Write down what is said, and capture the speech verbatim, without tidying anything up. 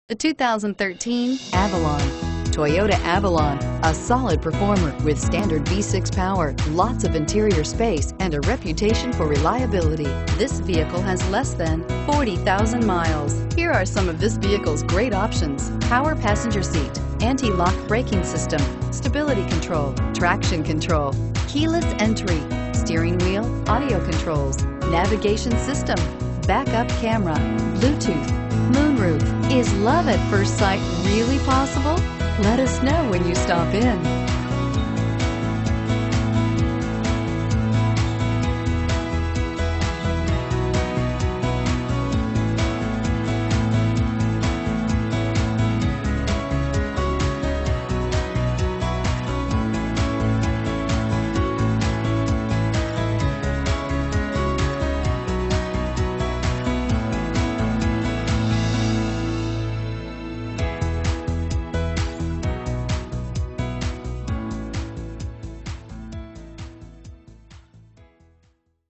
The two thousand thirteen Avalon. Toyota Avalon, a solid performer with standard V six power, lots of interior space, and a reputation for reliability. This vehicle has less than forty thousand miles. Here are some of this vehicle's great options: power passenger seat, anti-lock braking system, stability control, traction control, keyless entry, steering wheel audio controls, navigation system, backup camera, Bluetooth, moonroof. Is love at first sight really possible? Let us know when you stop in.